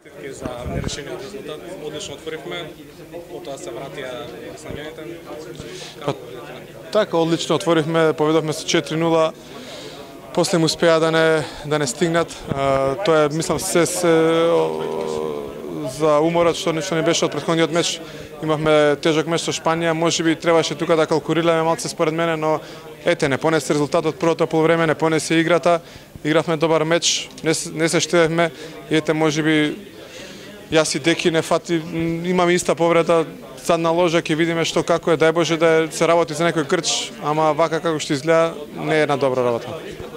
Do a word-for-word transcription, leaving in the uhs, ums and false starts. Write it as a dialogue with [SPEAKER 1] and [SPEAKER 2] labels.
[SPEAKER 1] Честитки за нерешениот резултат. Одлично отворивме, потоа се вратија снагените.
[SPEAKER 2] Така, одлично отворивме, победовме со четири нула. После му успеа да не да не стигнат. А, тоа е, мислам, се, се за уморот што нешто не беше од претходниот меч. Имавме тежок меч со Шпанија, можеби требаше тука да калкулираме малце според мене, но ете, не понесе резултатот првото полувреме, не понесе играта. Игравме добар меч, не, не се штедевме и ете, можеби јас и Деки не фати, имаме иста повреда, сад на ложа ќе видиме што како е, дај Боже да се работи за некој крч, ама вака како што изгледа не е една добра работа.